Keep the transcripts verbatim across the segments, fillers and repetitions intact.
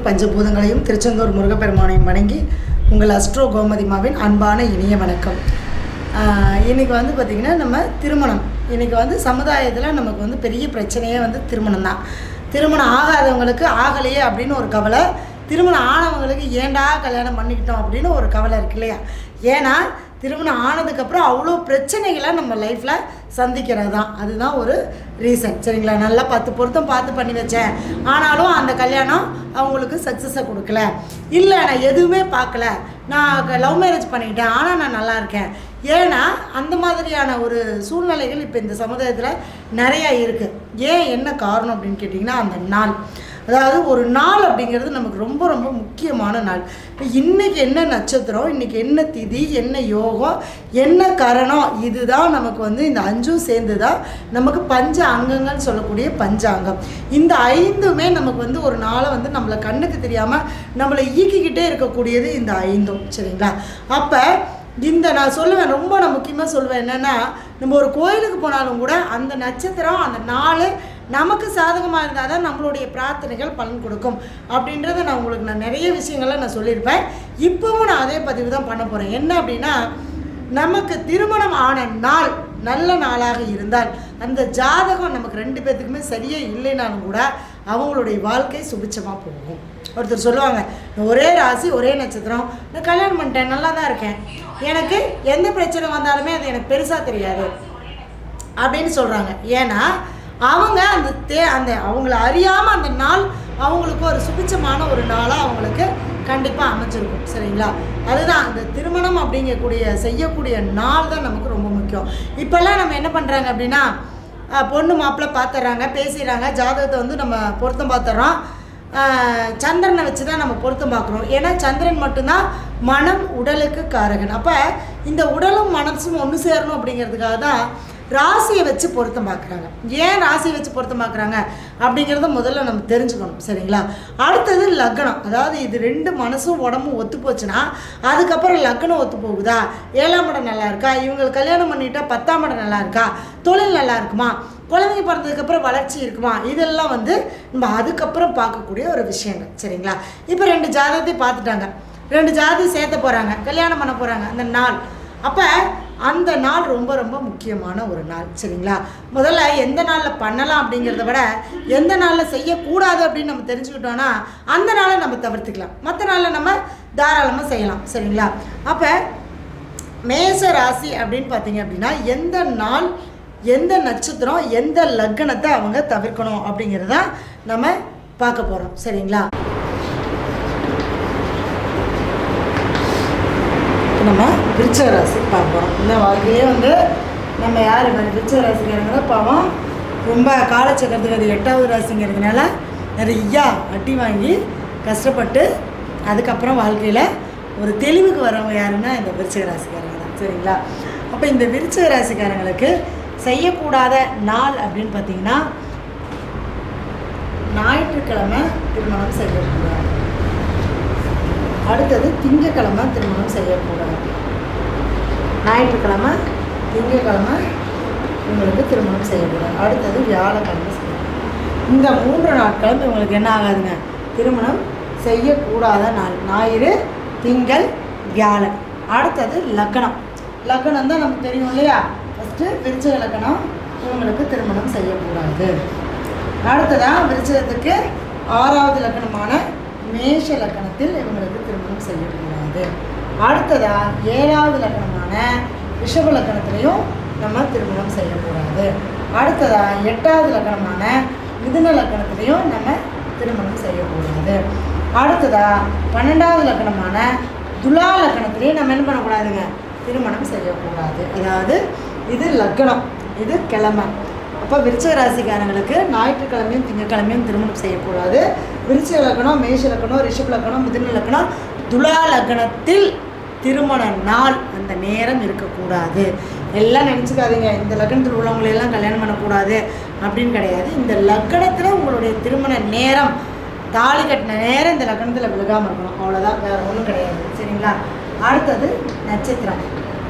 பஞ்சபூதங்களையும் திருச்செந்தூர் முருகப்பெருமானையும் வணங்கி உங்கள் அஸ்ட்ரோ கோமதிமாவின் அன்பான இனிய வணக்கம். இன்றைக்கி வந்து பார்த்திங்கன்னா நம்ம திருமணம் இன்றைக்கி வந்து சமுதாயத்தில் நமக்கு வந்து பெரிய பிரச்சனையே வந்து திருமணம் தான். திருமணம் ஆகாதவங்களுக்கு ஆகலையே அப்படின்னு ஒரு கவலை, திருமணம் ஆனவங்களுக்கு ஏண்டா கல்யாணம் பண்ணிக்கிட்டோம் அப்படின்னு ஒரு கவலை இருக்கு இல்லையா? ஏன்னா திருமணம் ஆனதுக்கப்புறம் அவ்வளோ பிரச்சனைகளை நம்ம லைஃப்பில் சந்திக்கிறது தான். அதுதான் ஒரு ரீசன். சரிங்களா? நல்லா பத்து பொருத்தம் பார்த்து பண்ணி வச்சேன், ஆனாலும் அந்த கல்யாணம் அவங்களுக்கு சக்ஸஸை கொடுக்கல. இல்லை நான் எதுவுமே பார்க்கல, நான் லவ் மேரேஜ் பண்ணிக்கிட்டேன் ஆனால் நான் நல்லா இருக்கேன். ஏன்னா அந்த மாதிரியான ஒரு சூழ்நிலைகள் இப்போ இந்த சமுதாயத்தில் நிறையா இருக்குது. ஏன் என்ன காரணம் அப்படின்னு கேட்டிங்கன்னா, அந்த நாள், அதாவது ஒரு நாள் அப்படிங்கிறது நமக்கு ரொம்ப ரொம்ப முக்கியமான நாள். இப்போ இன்றைக்கி என்ன நட்சத்திரம், இன்றைக்கி என்ன திதி, என்ன யோகம், என்ன கரணம், இதுதான் நமக்கு வந்து இந்த அஞ்சும் சேர்ந்து தான் நமக்கு பஞ்ச அங்கங்கள் சொல்லக்கூடிய பஞ்சாங்கம். இந்த ஐந்துமே நமக்கு வந்து ஒரு நாளை வந்து நம்மளை கண்ணுக்கு தெரியாமல் நம்மளை ஈக்கிக்கிட்டே இருக்கக்கூடியது இந்த ஐந்தும். சரிங்களா? அப்போ இந்த நான் சொல்லுவேன், ரொம்ப நான் முக்கியமாக சொல்லுவேன் என்னென்னா, நம்ம ஒரு கோயிலுக்கு போனாலும் கூட அந்த நட்சத்திரம் அந்த நாள் நமக்கு சாதகமாக இருந்தால் தான் நம்மளுடைய பிரார்த்தனைகள் பலன் கொடுக்கும் அப்படின்றத நான் உங்களுக்கு நான் நிறைய விஷயங்களை நான் சொல்லியிருப்பேன். இப்போவும் நான் அதே பதிவு தான் பண்ண போகிறேன். என்ன அப்படின்னா, நமக்கு திருமணம் ஆன நாள் நல்ல நாளாக இருந்தால் அந்த ஜாதகம் நமக்கு ரெண்டு பேர்த்துக்குமே சரியாக இல்லைனாலும் கூட அவங்களுடைய வாழ்க்கை சுபிச்சமாக போகும். ஒருத்தர் சொல்லுவாங்க, ஒரே ராசி ஒரே நட்சத்திரம், நான் கல்யாணம் பண்ணிட்டேன், நல்லா தான் இருக்கேன், எனக்கு எந்த பிரச்சனை வந்தாலுமே அது எனக்கு பெருசாக தெரியாது அப்படின்னு சொல்கிறாங்க. ஏன்னா அவங்க அந்த தே அந்த அவங்கள அறியாமல் அந்த நாள் அவங்களுக்கு ஒரு சுபிச்சமான ஒரு நாளாக அவங்களுக்கு கண்டிப்பாக அமைச்சிருக்கும். சரிங்களா? அதுதான் அந்த திருமணம் அப்படிங்கக்கூடிய செய்யக்கூடிய நாள் தான் நமக்கு ரொம்ப முக்கியம். இப்போல்லாம் நம்ம என்ன பண்ணுறாங்க அப்படின்னா, பொண்ணு மாப்பிள்ளை பார்த்துட்றாங்க, பேசிடுறாங்க, ஜாதகத்தை வந்து நம்ம பொருத்தம் பார்த்துட்றோம், சந்திரனை வச்சு தான் நம்ம பொருத்தம் பார்க்குறோம். ஏன்னா சந்திரன் மட்டும்தான் மனம் உடலுக்கு காரகன். அப்போ இந்த உடலும் மனசும் ஒன்று சேரணும் அப்படிங்கிறதுக்காக தான் ராசியை வச்சு பொருத்தம் பார்க்குறாங்க. ஏன் ராசியை வச்சு பொருத்தம் பார்க்குறாங்க அப்படிங்கிறத முதல்ல நம்ம தெரிஞ்சுக்கணும். சரிங்களா? அடுத்தது லக்னம். அதாவது இது ரெண்டு மனசும் உடம்பும் ஒத்து போச்சுன்னா அதுக்கப்புறம் லக்னம் ஒத்து போகுதா, ஏழாம் இடம் நல்லா இருக்கா, இவங்களுக்கு கல்யாணம் பண்ணிட்டா பத்தாம் இடம் நல்லா இருக்கா, தொழில் நல்லா இருக்குமா, குழந்தைங்க பிறந்ததுக்கப்புறம் வளர்ச்சி இருக்குமா, இதெல்லாம் வந்து நம்ம அதுக்கப்புறம் பார்க்கக்கூடிய ஒரு விஷயங்கள். சரிங்களா? இப்போ ரெண்டு ஜாதகத்தை பார்த்துட்டாங்க, ரெண்டு ஜாதி சேர்த்த போகிறாங்க, கல்யாணம் பண்ண போகிறாங்க அந்த நாள். அப்போ அந்த நாள் ரொம்ப ரொம்ப முக்கியமான ஒரு நாள். சரிங்களா? முதல்ல எந்த நாளில் பண்ணலாம் அப்படிங்கிறத விட எந்த நாளில் செய்யக்கூடாது அப்படின்னு நம்ம தெரிஞ்சுக்கிட்டோன்னா அந்த நாளை நம்ம தவிர்த்துக்கலாம், மற்ற நாளில் நம்ம தாராளமாக செய்யலாம். சரிங்களா? அப்போ மேஷ ராசி அப்படின்னு பார்த்தீங்க அப்படின்னா எந்த நாள், எந்த நட்சத்திரம், எந்த லக்னத்தை அவங்க தவிர்க்கணும் அப்படிங்கிறத நம்ம பார்க்க போகிறோம். சரிங்களா? நம்ம விருச்சிக ராசி பார்க்க போகிறோம். இந்த வாழ்க்கையே வந்து நம்ம யார் விருச்சிக ராசிங்கிறதுனால பாவம் ரொம்ப காலச்சக்கரத்துக்கு அது எட்டாவது ராசிங்கிறதுனால நிறையா அட்டி வாங்கி கஷ்டப்பட்டு அதுக்கப்புறம் வாழ்க்கையில் ஒரு தெளிவுக்கு வரவங்க யாருன்னா இந்த விருச்சிக ராசிக்காரங்க தான். சரிங்களா? அப்போ இந்த விருச்சிக ராசிக்காரங்களுக்கு செய்யக்கூடாத நாள் அப்படின்னு பார்த்தீங்கன்னா, ஞாயிற்றுக்கிழமை திருமணம் செய்யக்கூடாது. அடுத்தது திங்கக்கிழமை திருமணம் செய்யக்கூடாது. ஞாயிற்றுக்கிழமை, திங்கக்கிழமை இவங்களுக்கு திருமணம் செய்யக்கூடாது. அடுத்தது வியாழக்கிழமை செய்யக்கூடாது. இந்த மூன்று நாட்களும் இவங்களுக்கு என்ன ஆகாதுங்க, திருமணம் செய்யக்கூடாத நாள். ஞாயிறு, திங்கள், வியாழன். அடுத்தது லக்னம். லக்னம் தான் நமக்கு தெரியும் இல்லையா? ஃபஸ்ட்டு விருச்சிக லக்னம், இவங்களுக்கு திருமணம் செய்யக்கூடாது. அடுத்ததான் விருச்சிகத்துக்கு ஆறாவது லக்னமான மேஷ லக்னத்தில் இவங்களுக்கு திருமணம் செய்யக்கூடாது. அடுத்ததா ஏழாவது லக்னமான ரிஷப லக்னத்திலையும் நம்ம திருமணம் செய்யக்கூடாது. அடுத்ததா எட்டாவது லக்னமான மிதுன லக்னத்திலையும் நம்ம திருமணம் செய்யக்கூடாது. அடுத்ததா பன்னெண்டாவது லக்னமான துலா லக்னத்திலையும் நம்ம என்ன பண்ணக்கூடாதுங்க, திருமணம் செய்யக்கூடாது. அதாவது இது லக்னம், இது கிழமை. அப்போ விருச்சிக ராசிக்காரங்களுக்கு ஞாயிற்றுக்கிழமையும் திங்கக்கிழமையும் திருமணம் செய்யக்கூடாது. விருச்சிக லக்னம், மேஷ லக்னம், ரிஷப லக்னம், மிதுன லக்னம், துலா லக்னத்தில் திருமண நாள் அந்த நேரம் இருக்கக்கூடாது. எல்லாம் நினச்சிக்காதீங்க இந்த லக்னத்தில் உள்ளவங்களையெல்லாம் கல்யாணம் பண்ணக்கூடாது அப்படின்னு கிடையாது. இந்த லக்னத்தில் உங்களுடைய திருமண நேரம், தாலி கட்டின நேரம் இந்த லக்னத்தில் விழுகாமல் இருக்கணும், அவ்வளோதான், வேறு ஒன்றும் கிடையாது. சரிங்களா? அடுத்தது நட்சத்திரம்.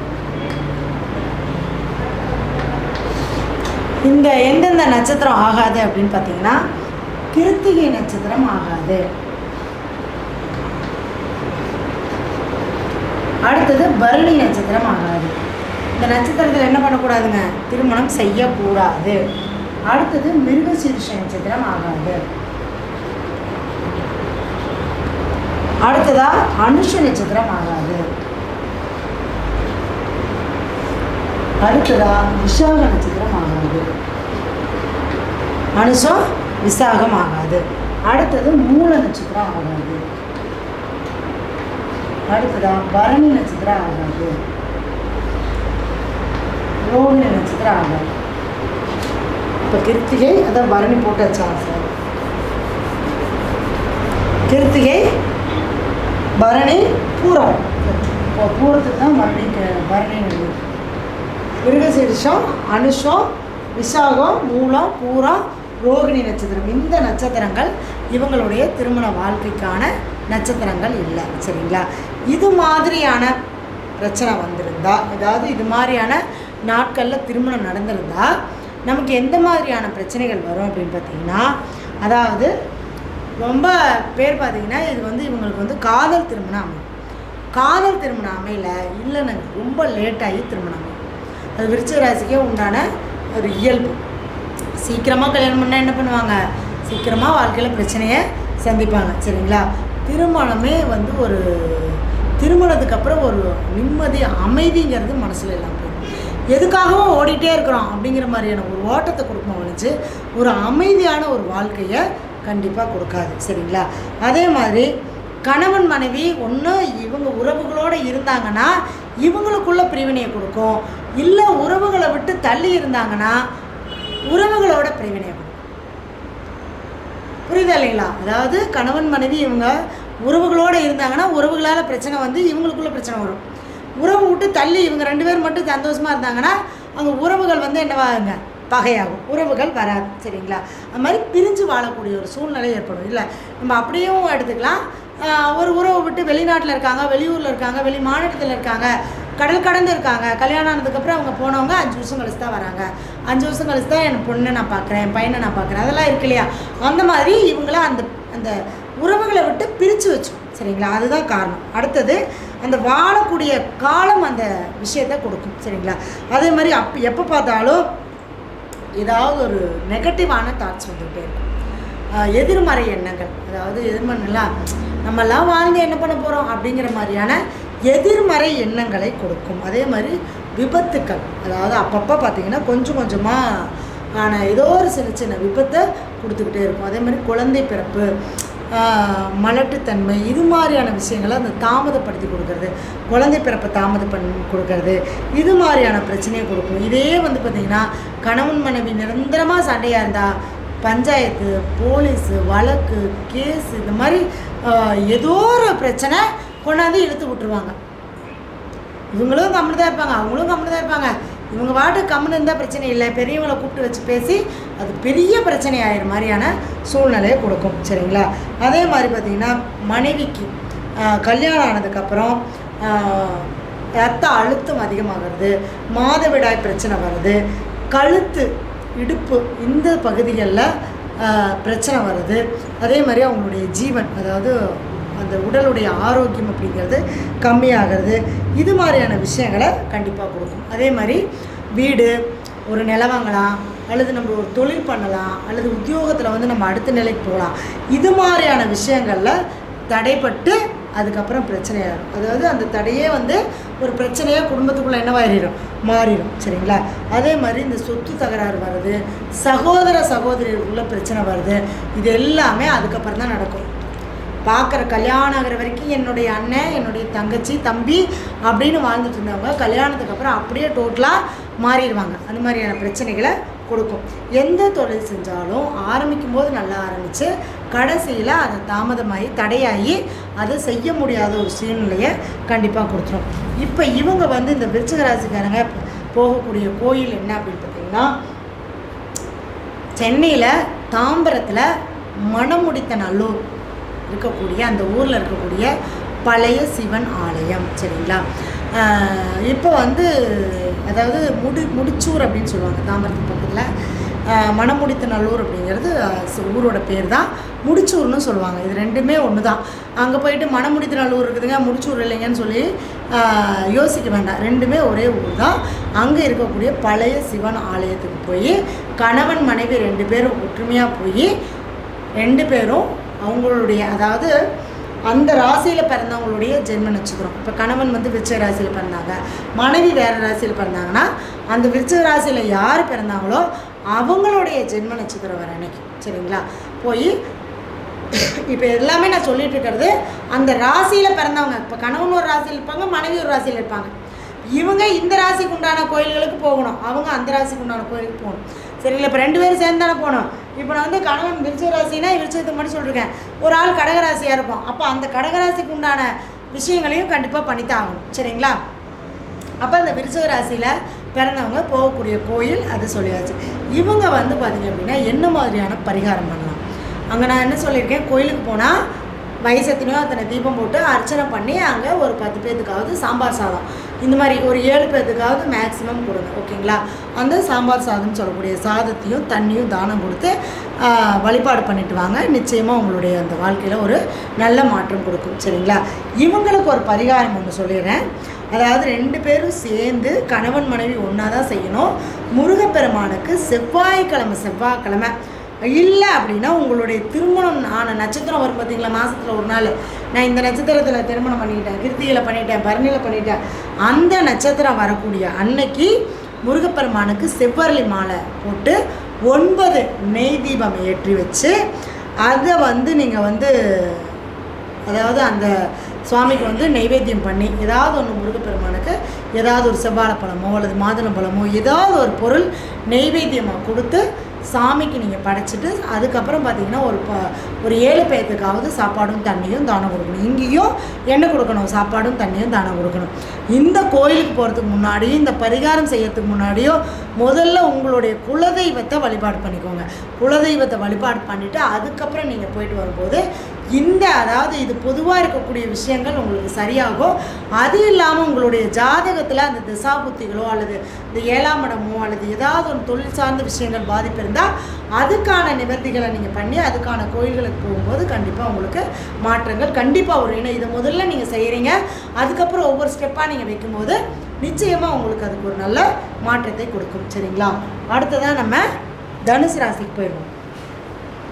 இந்த எந்தெந்த நட்சத்திரம் ஆகாது அப்படின்னு பார்த்தீங்கன்னா, கிருத்திகை நட்சத்திரம் ஆகாது, அடுத்தது பரணி நட்சத்திரம் ஆகாது. இந்த நட்சத்திரத்தில் என்ன பண்ணக்கூடாதுங்க, திருமணம் செய்யக்கூடாது. அடுத்தது மிருகசீரிஷ நட்சத்திரம் ஆகாது. அடுத்ததா அனுஷ நட்சத்திரம் ஆகாது. அடுத்ததா விசாக நட்சத்திரம் ஆகாது. அனுஷம் விசாகம் ஆகாது. அடுத்தது மூல நட்சத்திரம் ஆகாது. அடுத்ததா பரணி நட்சத்திரம் ஆகாது. ரோகிணி நட்சத்திரம் ஆகாது. இப்போ கிருத்திகை அதான் பரணி போட்டு வச்சாங்க சார். கிருத்திகை, பரணி, பூரம். இப்போ பூரத்துக்கு தான் பரணி பரணி மிருகசீரிஷம், அனுஷம், விசாகம், மூலம், பூரம், ரோகிணி நட்சத்திரம். இந்த நட்சத்திரங்கள் இவங்களுடைய திருமண வாழ்க்கைக்கான நட்சத்திரங்கள் இல்லை. சரிங்களா? இது மாதிரியான பிரச்சனை வந்திருந்தா, அதாவது இது மாதிரியான நாட்களில் திருமணம் நடந்திருந்தால் நமக்கு எந்த மாதிரியான பிரச்சனைகள் வரும் அப்படின்னு பார்த்திங்கன்னா, அதாவது ரொம்ப பேர் பார்த்திங்கன்னா இது வந்து இவங்களுக்கு வந்து காதல் திருமணம் அமையும். காதல் திருமணம் அமையல இல்லைன்னு ரொம்ப லேட்டாகி திருமணம் அமையும். அது விருச்சிக ராசிக்கே உண்டான ஒரு இயல்பு. சீக்கிரமாக கல்யாணம் பண்ணால் என்ன பண்ணுவாங்க, சீக்கிரமாக வாழ்க்கையில் பிரச்சனையை சந்திப்பாங்க. சரிங்களா? திருமணமே வந்து ஒரு திருமணத்துக்கு அப்புறம் ஒரு நிம்மதி அமைதிங்கிறது மனசில் எல்லாம் போகும். எதுக்காகவும் ஓடிட்டே இருக்கிறோம் அப்படிங்கிற மாதிரியான ஒரு ஓட்டத்தை கொடுக்கும் ஒழிச்சு ஒரு அமைதியான ஒரு வாழ்க்கையை கண்டிப்பாக கொடுக்காது. சரிங்களா? அதே மாதிரி கணவன் மனைவி ஒன்று இவங்க உறவுகளோடு இருந்தாங்கன்னா இவங்களுக்குள்ள பிரிவினையை கொடுக்கும், இல்லை உறவுகளை விட்டு தள்ளி இருந்தாங்கன்னா உறவுகளோட பிரிவினையை கொடுக்கும். புரியுதா இல்லைங்களா? அதாவது கணவன் மனைவி இவங்க உறவுகளோடு இருந்தாங்கன்னா உறவுகளால் பிரச்சனை வந்து இவங்களுக்குள்ள பிரச்சனை வரும். உறவு விட்டு தள்ளி இவங்க ரெண்டு பேரும் மட்டும் சந்தோஷமாக இருந்தாங்கன்னா அங்கே உறவுகள் வந்து என்னவாகுங்க, பகையாகும், உறவுகள் வராது. சரிங்களா? அது மாதிரி பிரிஞ்சு வாழக்கூடிய ஒரு சூழ்நிலை ஏற்படும். இல்லை நம்ம அப்படியும் எடுத்துக்கலாம், ஒரு உறவை விட்டு வெளிநாட்டில் இருக்காங்க, வெளியூரில் இருக்காங்க, வெளி மாநிலத்தில் இருக்காங்க, கடல் கடந்து இருக்காங்க, கல்யாணம் ஆனதுக்கப்புறம் அவங்க போனவங்க அஞ்சு வருஷம் கழிச்சு தான் வராங்க. அஞ்சு வருஷம் கழிச்சு தான் என் பொண்ணை நான் பார்க்குறேன், என் பையனை நான் பார்க்குறேன், அதெல்லாம் இருக்கு இல்லையா? அந்த மாதிரி இவங்கள அந்த அந்த உறவுகளை விட்டு பிரித்து வச்சோம். சரிங்களா? அதுதான் காரணம். அடுத்தது அந்த வாழக்கூடிய காலம் அந்த விஷயத்தை கொடுக்கும். சரிங்களா? அதே மாதிரி அப் எப்போ பார்த்தாலும் ஏதாவது ஒரு நெகட்டிவான தாட்ஸ் வந்துகிட்டே இருக்கும், எதிர்மறை எண்ணங்கள். அதாவது எதிர்மறைலாம் நம்மெல்லாம் வாழ்ந்து என்ன பண்ண போகிறோம் அப்படிங்கிற மாதிரியான எதிர்மறை எண்ணங்களை கொடுக்கும். அதே மாதிரி விபத்துக்கள், அதாவது அப்பப்போ பார்த்திங்கன்னா கொஞ்சம் கொஞ்சமாக ஆனால் ஏதோ ஒரு சின்ன சின்ன விபத்தை கொடுத்துக்கிட்டே இருக்கும். அதே மாதிரி குழந்தை பிறப்பு, மலட்டுத்தன்மை, இது மாதிரியான விஷயங்களை அந்த தாமதப்படுத்தி கொடுக்கறது, குழந்தை பிறப்பை தாமதம் பண்ணி கொடுக்கறது, இது மாதிரியான பிரச்சனையை கொடுக்கும். இதே வந்து பார்த்திங்கன்னா கணவன் மனைவி நிரந்தரமாக சண்டையாக இருந்தால் பஞ்சாயத்து, போலீஸு, வழக்கு, கேஸு, இந்த மாதிரி ஏதோ ஒரு பிரச்சனை கொண்டாந்து இழுத்து விட்டுருவாங்க. இவங்களும் கம்முன்னு தான் இருப்பாங்க, அவங்களும் கம்முன்னு தான் இருப்பாங்க. இவங்க வாட்டு கம்முன்னு இருந்தால் பிரச்சனை இல்லை, பெரியவங்களை கூப்பிட்டு வச்சு பேசி அது பெரிய பிரச்சனை ஆகிற மாதிரியான சூழ்நிலையை கொடுக்கும். சரிங்களா? அதே மாதிரி பார்த்திங்கன்னா மனைவிக்கு கல்யாணம் ஆனதுக்கப்புறம் ரத்த அழுத்தம் அதிகமாகிறது, மாதவிடாய் பிரச்சனை வருது, கழுத்து, இடுப்பு இந்த பகுதிகளில் பிரச்சனை வருது. அதே மாதிரி அவங்களுடைய ஜீவன், அதாவது அந்த உடலுடைய ஆரோக்கியம் அப்படிங்கிறது கம்மியாகிறது. இது மாதிரியான விஷயங்களை கண்டிப்பாக கொடுக்கும். அதே மாதிரி வீடு, ஒரு நிலம் வாங்கலாம், அல்லது நம்ம ஒரு தொழில் பண்ணலாம், அல்லது உத்தியோகத்தில் வந்து நம்ம அடுத்த நிலைக்கு போகலாம். இது மாதிரியான விஷயங்களில் தடைப்பட்டு அதுக்கப்புறம் பிரச்சனையாகும். அதாவது அந்த தடையே வந்து ஒரு பிரச்சனையாக குடும்பத்துக்குள்ளே என்னவாயிடும், மாறிடும். சரிங்களா? அதே மாதிரி இந்த சொத்து தகராறு வருது, சகோதர சகோதரிகளுக்குள்ள பிரச்சனை வருது, இது எல்லாமே அதுக்கப்புறம் தான் நடக்கும். பார்க்குற கல்யாணம் ஆகிற வரைக்கும் என்னுடைய அண்ணன், என்னுடைய தங்கச்சி, தம்பி அப்படின்னு வாழ்ந்துட்டு இருந்தவங்க கல்யாணத்துக்கு அப்புறம் அப்படியே டோட்டலாக மாறிடுவாங்க. அந்த மாதிரியான பிரச்சனைகளை கொடுக்கும். எந்த தொழில் செஞ்சாலும் ஆரம்பிக்கும் போது நல்லா ஆரம்பித்து கடைசியில் அதை தாமதமாகி தடையாகி அதை செய்ய முடியாத ஒரு சூழ்நிலையை கண்டிப்பாக கொடுத்துரும். இப்போ இவங்க வந்து இந்த விருச்சிக ராசிக்காரங்க போகக்கூடிய கோயில் என்ன அப்படின்னு பார்த்தீங்கன்னா, சென்னையில் தாம்பரத்தில் மணமுடித்த நல்லூர் இருக்கக்கூடிய அந்த ஊரில் இருக்கக்கூடிய பழைய சிவன் ஆலயம். சரிங்களா? இப்போ வந்து அதாவது முடி முடிச்சூர் அப்படின்னு சொல்லுவாங்க தாம்பரத்துக்கு பக்கத்தில் மணமுடித்த நல்லூர் அப்படிங்கிறது ஊரோட பேர் தான். முடிச்சூர்னு சொல்லுவாங்க. இது ரெண்டுமே ஒன்று தான். அங்கே போயிட்டு மணமுடித்த நல்லூர் இருக்குதுங்க முடிச்சூர் இல்லைங்கன்னு சொல்லி யோசிக்க வேண்டாம். ரெண்டுமே ஒரே ஊர் தான். அங்கே இருக்கக்கூடிய பழைய சிவன் ஆலயத்துக்கு போய் கணவன் மனைவி ரெண்டு பேரும் ஒற்றுமையாக போய் ரெண்டு பேரும் அவங்களுடைய அதாவது அந்த ராசியில் பிறந்தவங்களுடைய ஜென்ம நட்சத்திரம். இப்போ கணவன் வந்து விருச்சிக ராசியில் பிறந்தாங்க, மனைவி வேறு ராசியில் பிறந்தாங்கன்னா அந்த விருச்சிக ராசியில் யார் பிறந்தாங்களோ அவங்களுடைய ஜென்ம நட்சத்திரம் வர அன்னைக்கு சரிங்களா போய் இப்போ எல்லாமே நான் சொல்லிட்டு இருக்கிறது அந்த ராசியில் பிறந்தவங்க. இப்போ கணவன் ஒரு ராசியில் இருப்பாங்க, மனைவி ஒரு ராசியில் இருப்பாங்க. இவங்க இந்த ராசிக்கு உண்டான கோயில்களுக்கு போகணும், அவங்க அந்த ராசிக்கு உண்டான கோயிலுக்கு போகணும் சரிங்களா. இப்போ ரெண்டு பேரும் சேர்ந்து தானே போகணும். இப்போ நான் வந்து கணவன் விருச்சிக ராசினா விருச்சிகத்துக்கு மட்டும் சொல்லியிருக்கேன், ஒரு ஆள் கடகராசியாக இருப்போம். அப்போ அந்த கடகராசிக்கு உண்டான விஷயங்களையும் கண்டிப்பாக பண்ணித்தான் ஆகணும் சரிங்களா. அப்போ அந்த விருச்சிக ராசியில் பிறந்தவங்க போகக்கூடிய கோயில் அது சொல்லியாச்சு. இவங்க வந்து பார்த்திங்க அப்படின்னா என்ன மாதிரியான பரிகாரம் பண்ணலாம்? அங்கே நான் என்ன சொல்லியிருக்கேன், கோயிலுக்கு போனால் வயசத்தினையோ அத்தனை தீபம் போட்டு அர்ச்சனை பண்ணி அங்கே ஒரு பத்து பேர்த்துக்காவது சாம்பார் சாதம் இந்த மாதிரி ஒரு ஏழு பேர்த்துக்காவது மேக்ஸிமம் கொடுங்க ஓகேங்களா. அந்த சாம்பார் சாதம்னு சொல்லக்கூடிய சாதத்தையும் தண்ணியும் தானம் கொடுத்து வழிபாடு பண்ணிட்டு வாங்க. நிச்சயமாக உங்களுடைய அந்த வாழ்க்கையில் ஒரு நல்ல மாற்றம் கொடுக்கும் சரிங்களா. இவங்களுக்கு ஒரு பரிகாரம் ஒன்று சொல்லிடுறேன். அதாவது ரெண்டு பேரும் சேர்ந்து கணவன் மனைவி ஒன்றா தான் செய்யணும். முருகப்பெருமானுக்கு செவ்வாய்க்கிழமை செவ்வாய்க்கிழமை இல்லை அப்படின்னா உங்களுடைய திருமணம் ஆன நட்சத்திரம் வரும் பார்த்தீங்களா, மாதத்தில் ஒரு நாள் நான் இந்த நட்சத்திரத்தில் திருமணம் பண்ணிக்கிட்டேன், கிருத்திகையில் பண்ணிட்டேன், பரணியில் பண்ணிட்டேன், அந்த நட்சத்திரம் வரக்கூடிய அன்னைக்கு முருகப்பெருமானுக்கு செவ்வரளி மாலை போட்டு ஒன்பது நெய் தீபம் ஏற்றி வச்சு அதை வந்து நீங்கள் வந்து அதாவது அந்த சுவாமிக்கு வந்து நைவேத்தியம் பண்ணி ஏதாவது ஒன்று முருகப்பெருமானுக்கு ஏதாவது ஒரு செவ்வாழைப்பழமோ அல்லது மாதுளம்பழமோ ஏதாவது ஒரு பொருள் நெய்வேத்தியமாக கொடுத்து சாமிக்கு நீங்கள் படைச்சிட்டு அதுக்கப்புறம் பார்த்தீங்கன்னா ஒரு ப ஒரு ஏழு பேர்த்துக்காவது சாப்பாடும் தண்ணியும் தானம் கொடுக்கணும். இங்கேயும் என்ன கொடுக்கணும், சாப்பாடும் தண்ணியும் தானம் கொடுக்கணும். இந்த கோயிலுக்கு போகிறதுக்கு முன்னாடி இந்த பரிகாரம் செய்யறதுக்கு முன்னாடியோ முதல்ல உங்களுடைய குலதெய்வத்தை வழிபாடு பண்ணிக்கோங்க. குலதெய்வத்தை வழிபாடு பண்ணிவிட்டு அதுக்கப்புறம் நீங்கள் போயிட்டு வரும்போது இந்த அதாவது இது பொதுவாக இருக்கக்கூடிய விஷயங்கள் உங்களுக்கு சரியாகும். அது இல்லாமல் உங்களுடைய ஜாதகத்தில் அந்த திசாபுத்திகளோ அல்லது இந்த ஏழாம் இடமோ அல்லது ஏதாவது ஒரு தொழில் சார்ந்த விஷயங்கள் பாதிப்பு இருந்தால் அதுக்கான நிவர்த்திகளை நீங்கள் பண்ணி அதுக்கான கோயில்களுக்கு போகும்போது கண்டிப்பாக உங்களுக்கு மாற்றங்கள் கண்டிப்பாக வரும். ஏன்னா இதை முதல்ல நீங்கள் செய்கிறீங்க, அதுக்கப்புறம் ஒவ்வொரு ஸ்டெப்பாக நீங்கள் வைக்கும்போது நிச்சயமாக உங்களுக்கு அதுக்கு ஒரு நல்ல மாற்றத்தை கொடுக்கும் சரிங்களா. அடுத்ததான் நம்ம தனுசு ராசிக்கு போயிடுவோம்.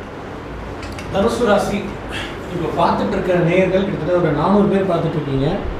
தனுசு ராசி இப்போ பார்த்துட்டு இருக்கிற நேயர்கள் கிட்டத்தட்ட ஒரு நானூறு பேர் பார்த்துட்டு இருக்கீங்க.